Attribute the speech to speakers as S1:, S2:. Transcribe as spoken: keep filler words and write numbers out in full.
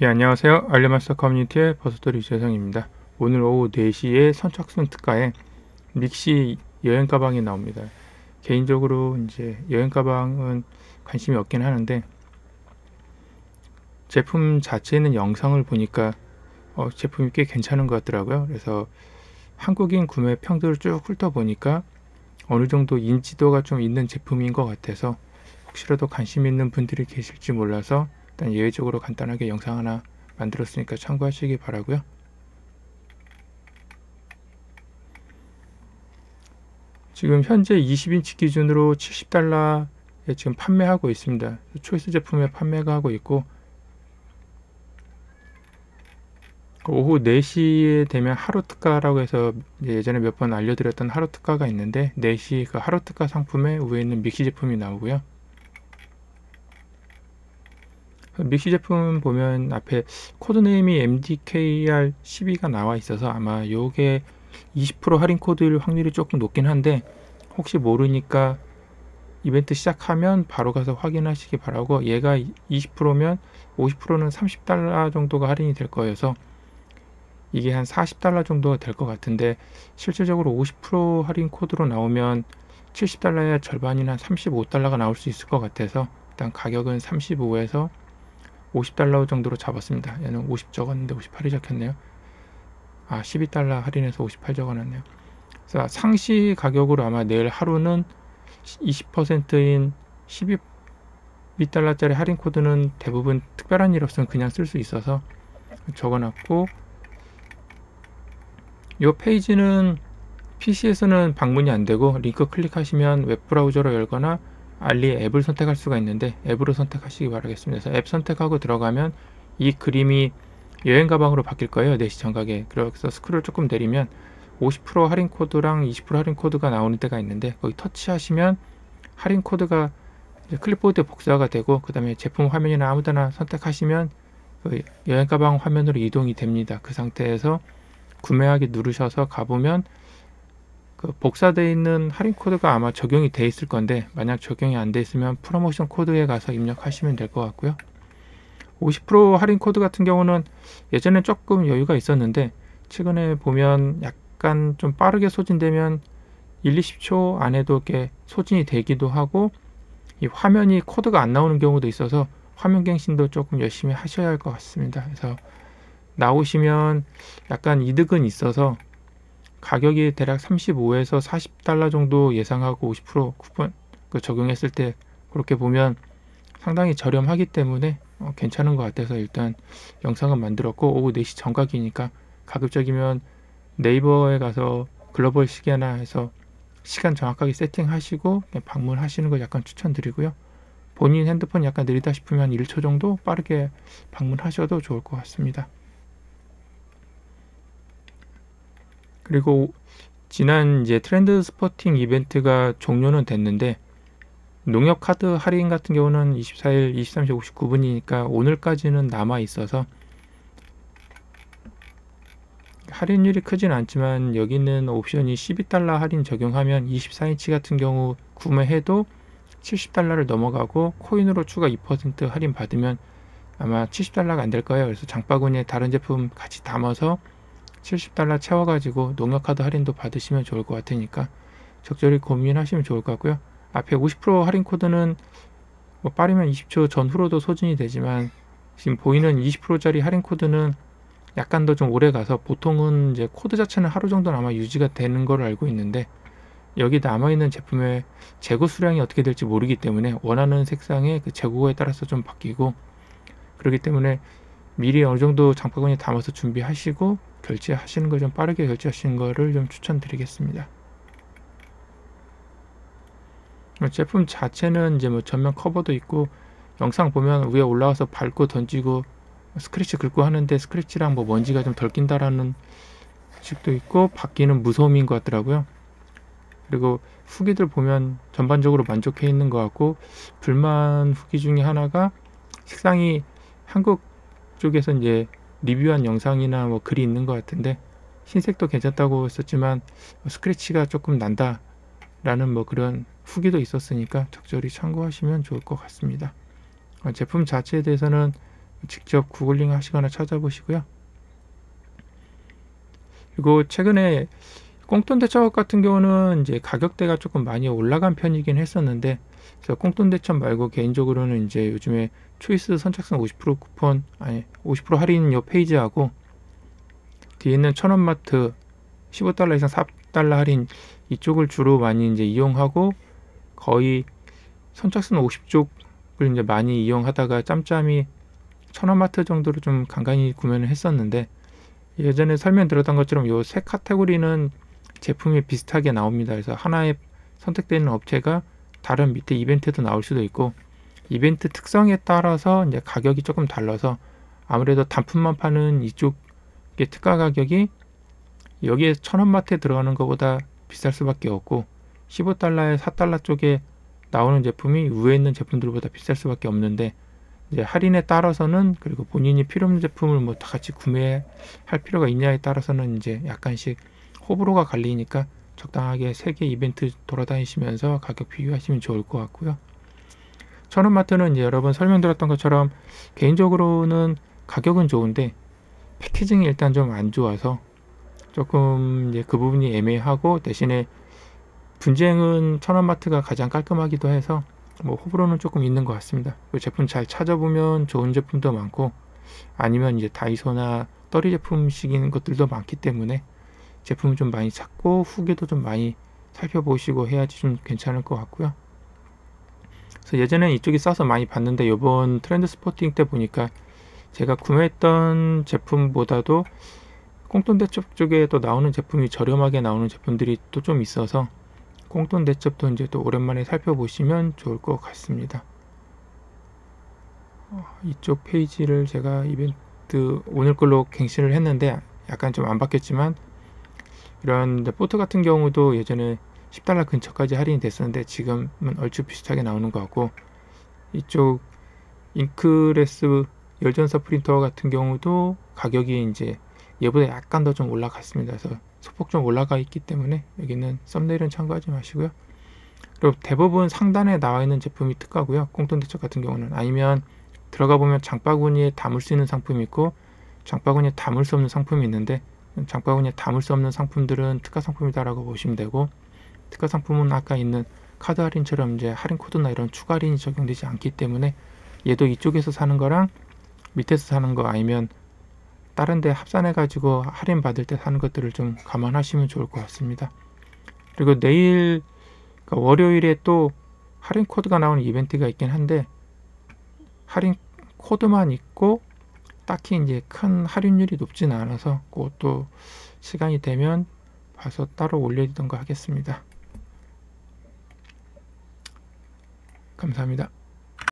S1: 예, 안녕하세요. 알려마스터 커뮤니티의 버섯돌이 유재성입니다. 오늘 오후 네 시에 선착순 특가에 믹시 여행 가방이 나옵니다. 개인적으로 이제 여행 가방은 관심이 없긴 하는데 제품 자체는 영상을 보니까 어, 제품이 꽤 괜찮은 것 같더라고요. 그래서 한국인 구매 평들을 쭉 훑어보니까 어느 정도 인지도가 좀 있는 제품인 것 같아서 혹시라도 관심 있는 분들이 계실지 몰라서 일단 예외적으로 간단하게 영상 하나 만들었으니까 참고하시기 바라고요. 지금 현재 이십 인치 기준으로 칠십 달러에 지금 판매하고 있습니다. 초이스 제품에 판매가 하고 있고 오후 네 시에 되면 하루 특가라고 해서 예전에 몇 번 알려드렸던 하루 특가가 있는데 네 시 그 하루 특가 상품에 위에 있는 믹시 제품이 나오고요. 믹시 제품 보면 앞에 코드네임이 엠디케이알 십이가 나와 있어서 아마 요게 이십 퍼센트 할인 코드일 확률이 조금 높긴 한데 혹시 모르니까 이벤트 시작하면 바로 가서 확인하시기 바라고, 얘가 이십 퍼센트면 오십 퍼센트는 삼십 달러 정도가 할인이 될 거여서 이게 한 사십 달러 정도가 될 것 같은데 실질적으로 오십 퍼센트 할인 코드로 나오면 칠십 달러의 절반이나 삼십오 달러가 나올 수 있을 것 같아서 일단 가격은 삼십오에서 오십 달러 정도로 잡았습니다. 얘는 오십 적었는데 오십팔이 적혔네요. 아, 십이 달러 할인해서 오십팔 적어놨네요. 그래서 상시 가격으로 아마 내일 하루는 이십 퍼센트인 십이 달러짜리 할인 코드는 대부분 특별한 일 없으면 그냥 쓸 수 있어서 적어놨고, 이 페이지는 피시에서는 방문이 안되고 링크 클릭하시면 웹브라우저로 열거나 알리 앱을 선택할 수가 있는데 앱으로 선택하시기 바라겠습니다. 그래서 앱 선택하고 들어가면 이 그림이 여행 가방으로 바뀔 거예요. 네 시 정각에. 그래서 스크롤 조금 내리면 오십 퍼센트 할인 코드랑 이십 퍼센트 할인 코드가 나오는 데가 있는데 거기 터치하시면 할인 코드가 클립보드에 복사가 되고 그 다음에 제품 화면이나 아무데나 선택하시면 그 여행 가방 화면으로 이동이 됩니다. 그 상태에서 구매하기 누르셔서 가보면 그 복사되어 있는 할인 코드가 아마 적용이 돼 있을 건데 만약 적용이 안 돼 있으면 프로모션 코드에 가서 입력하시면 될 것 같고요. 오십 퍼센트 할인 코드 같은 경우는 예전에 조금 여유가 있었는데 최근에 보면 약간 좀 빠르게 소진되면 일, 이십 초 안에도 이렇게 소진이 되기도 하고 이 화면이 코드가 안 나오는 경우도 있어서 화면 갱신도 조금 열심히 하셔야 할 것 같습니다. 그래서 나오시면 약간 이득은 있어서 가격이 대략 삼십오에서 사십 달러 정도 예상하고 오십 퍼센트 쿠폰 그 적용했을 때 그렇게 보면 상당히 저렴하기 때문에 어, 괜찮은 것 같아서 일단 영상은 만들었고, 오후 네 시 정각이니까 가급적이면 네이버에 가서 글로벌 시계나 해서 시간 정확하게 세팅하시고 방문하시는 걸 약간 추천드리고요. 본인 핸드폰 약간 느리다 싶으면 일 초 정도 빠르게 방문하셔도 좋을 것 같습니다. 그리고 지난 이제 트렌드 스포팅 이벤트가 종료는 됐는데 농협 카드 할인 같은 경우는 이십사 일 이십삼 시 오십구 분이니까 오늘까지는 남아 있어서 할인율이 크진 않지만 여기 있는 옵션이 십이 달러 할인 적용하면 이십사 인치 같은 경우 구매해도 칠십 달러를 넘어가고 코인으로 추가 이 퍼센트 할인 받으면 아마 칠십 달러가 안 될 거예요. 그래서 장바구니에 다른 제품 같이 담아서 칠십 달러 채워가지고 농협카드 할인도 받으시면 좋을 것 같으니까 적절히 고민하시면 좋을 것 같고요. 앞에 오십 퍼센트 할인 코드는 뭐 빠르면 이십 초 전후로도 소진이 되지만 지금 보이는 이십 퍼센트짜리 할인 코드는 약간 더 좀 오래 가서 보통은 이제 코드 자체는 하루 정도는 아마 유지가 되는 걸로 알고 있는데 여기 남아있는 제품의 재고 수량이 어떻게 될지 모르기 때문에 원하는 색상의 그 재고에 따라서 좀 바뀌고 그렇기 때문에 미리 어느 정도 장바구니에 담아서 준비하시고 결제하시는 걸 좀 빠르게 결제하시는 거를 좀 추천드리겠습니다. 제품 자체는 이제 뭐 전면 커버도 있고 영상 보면 위에 올라와서 밟고 던지고 스크래치 긁고 하는데 스크래치랑 뭐 먼지가 좀 덜 낀다라는 식도 있고 바뀌는 무서움인 것 같더라고요. 그리고 후기들 보면 전반적으로 만족해 있는 것 같고, 불만 후기 중에 하나가 색상이 한국 쪽에서 이제 리뷰한 영상이나 뭐 글이 있는 것 같은데 흰색도 괜찮다고 했었지만 스크래치가 조금 난다 라는 뭐 그런 후기도 있었으니까 적절히 참고하시면 좋을 것 같습니다. 제품 자체에 대해서는 직접 구글링 하시거나 찾아보시고요. 그리고 최근에 꽁돈 대첩 같은 경우는 이제 가격대가 조금 많이 올라간 편이긴 했었는데, 그래서 꽁돈 대첩 말고 개인적으로는 이제 요즘에 초이스 선착순 오십 퍼센트 쿠폰, 아니 오십 퍼센트 할인 요 페이지하고 뒤에 있는 천원마트 십오 달러 이상 사 달러 할인 이쪽을 주로 많이 이제 이용하고, 거의 선착순 오십 쪽을 이제 많이 이용하다가 짬짬이 천원마트 정도로 좀 간간히 구매를 했었는데, 예전에 설명드렸던 것처럼 요 세 카테고리는 제품이 비슷하게 나옵니다. 그래서 하나에 선택되는 업체가 다른 밑에 이벤트도 나올 수도 있고, 이벤트 특성에 따라서 이제 가격이 조금 달라서 아무래도 단품만 파는 이쪽의 특가 가격이 여기에 천원마트에 들어가는 것보다 비쌀 수밖에 없고, 십오 달러에 사 달러 쪽에 나오는 제품이 위에 있는 제품들보다 비쌀 수밖에 없는데, 이제 할인에 따라서는, 그리고 본인이 필요 없는 제품을 뭐 다 같이 구매할 필요가 있냐에 따라서는 이제 약간씩 호불호가 갈리니까 적당하게 세 개 이벤트 돌아다니시면서 가격 비교하시면 좋을 것 같고요. 천원마트는 이제 여러 번 설명드렸던 것처럼 개인적으로는 가격은 좋은데 패키징이 일단 좀 안 좋아서 조금 이제 그 부분이 애매하고, 대신에 분쟁은 천원마트가 가장 깔끔하기도 해서 뭐 호불호는 조금 있는 것 같습니다. 그 제품 잘 찾아보면 좋은 제품도 많고, 아니면 이제 다이소나 떨이 제품식인 것들도 많기 때문에 제품을 좀 많이 찾고 후기도 좀 많이 살펴보시고 해야지 좀 괜찮을 것 같고요. 그래서 예전에 이쪽이 싸서 많이 봤는데, 이번 트렌드 스포팅 때 보니까 제가 구매했던 제품보다도 꽁돈 대첩 쪽에 또 나오는 제품이 저렴하게 나오는 제품들이 또 좀 있어서 꽁돈 대첩도 이제 또 오랜만에 살펴보시면 좋을 것 같습니다. 어, 이쪽 페이지를 제가 이벤트 오늘 걸로 갱신을 했는데 약간 좀 안 바뀌었지만, 이런 포트 같은 경우도 예전에 십 달러 근처까지 할인이 됐었는데 지금은 얼추 비슷하게 나오는 것 같고, 이쪽 잉크레스 열전사 프린터 같은 경우도 가격이 이제 얘보다 약간 더 좀 올라갔습니다. 그래서 소폭 좀 올라가 있기 때문에 여기는 썸네일은 참고하지 마시고요. 그리고 대부분 상단에 나와 있는 제품이 특가고요. 꽁돈 대첩 같은 경우는. 아니면 들어가 보면 장바구니에 담을 수 있는 상품이 있고 장바구니에 담을 수 없는 상품이 있는데, 장바구니에 담을 수 없는 상품들은 특가 상품이다라고 보시면 되고, 특가 상품은 아까 있는 카드 할인처럼 이제 할인 코드나 이런 추가 할인이 적용되지 않기 때문에 얘도 이쪽에서 사는 거랑 밑에서 사는 거, 아니면 다른 데 합산해 가지고 할인 받을 때 사는 것들을 좀 감안하시면 좋을 것 같습니다. 그리고 내일 그러니까 월요일에 또 할인 코드가 나오는 이벤트가 있긴 한데, 할인 코드만 있고 딱히 이제 큰 할인율이 높지는 않아서 그것도 시간이 되면 봐서 따로 올려드리던가 하겠습니다. 감사합니다.